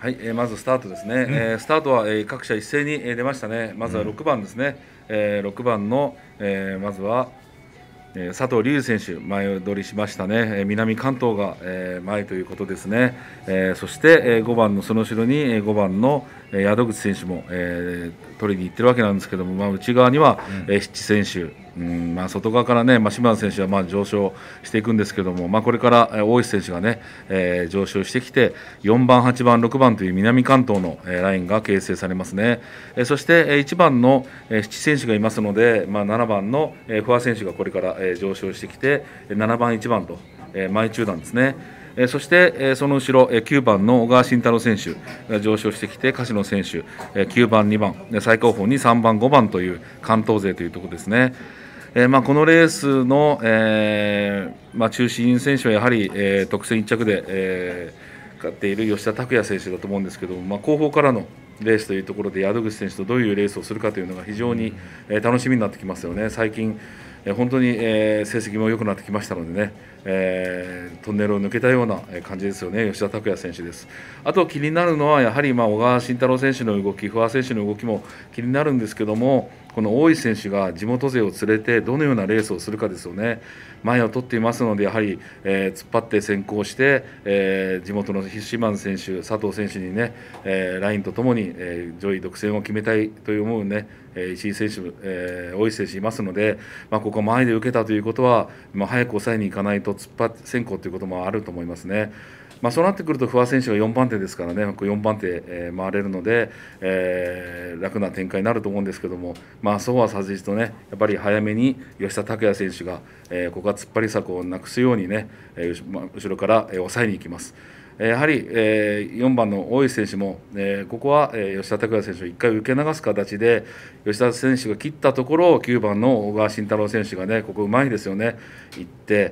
はい、まずスタートですね、スタートは、各社一斉に、出ましたね。まずは6番ですね、6番の、まずは、佐藤龍選手、前取りしましたね、南関東が、前ということですね、そして、5番のその後ろに、5番の、宿口選手も、取りに行ってるわけなんですけども、内側には、七選手、外側からね、島田選手は上昇していくんですけども、これから、大石選手がね、上昇してきて4番、8番、6番という南関東の、ラインが形成されますね。そして、1番の、七選手がいますので、7番の、不破選手がこれから、上昇してきて7番、1番と、前中段ですね。そして、その後ろ、9番の小川慎太郎選手が上昇してきて柏野選手、9番、2番最高峰に3番、5番という関東勢というところですね。このレースの、中心選手はやはり、特選1着で、勝っている吉田拓也選手だと思うんですけども、後方からのレースというところで宿口選手とどういうレースをするかというのが非常に、楽しみになってきますよね。最近本当に、成績も良くなってきましたのでね、トンネルを抜けたような感じですよね。吉田拓也選手です。あと気になるのはやはり小川慎太郎選手の動き、不破選手の動きも気になるんですけども、この大石選手が地元勢を連れてどのようなレースをするかですよね。前を取っていますのでやはり、突っ張って先行して、地元の島津選手、佐藤選手にね、ラインとともに、上位独占を決めたいという思うね、石井選手、大石選手いますので、ここ前で受けたということは、早く抑えにいかないと突っ張って先行ということもあると思いますね。そうなってくると不破選手が4番手ですからね、4番手、回れるので、楽な展開になると思うんですけども、そうはさずとね、やっぱり早めに吉田拓也選手が、ここは突っ張り策をなくすようにね、後ろから、抑えに行きます。やはり、4番の大石選手も、ここは、吉田拓也選手を1回受け流す形で吉田選手が切ったところを9番の小川慎太郎選手がね、ここうまいですよね、行って、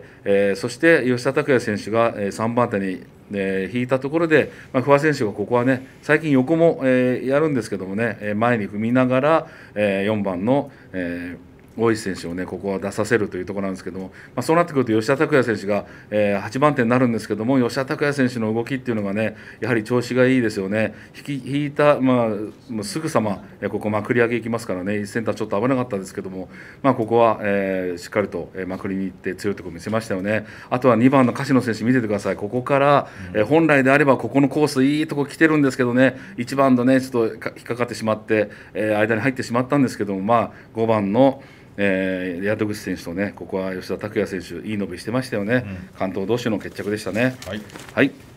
そして吉田拓也選手が、3番手に、引いたところで、不破選手がここはね、最近横も、やるんですけどもね、前に踏みながら、4番の、大石選手をね、ここは出させるというところなんですけども、そうなってくると吉田拓也選手が、8番手になるんですけども、吉田拓也選手の動きっていうのがね、やはり調子がいいですよね。引いた、もうすぐさま、ここまくり上げいきますからね、1センターちょっと危なかったですけども、ここは、しっかりと、まくりに行って強いところを見せましたよね。あとは2番の柏野選手見ててください。ここから、本来であればここのコースいいとこ来てるんですけどね、1番のねちょっと引っかかってしまって、間に入ってしまったんですけども、5番の宿口選手とね、ここは吉田拓也選手いい伸びしてましたよね。関東同士の決着でしたね。 はい、 はい。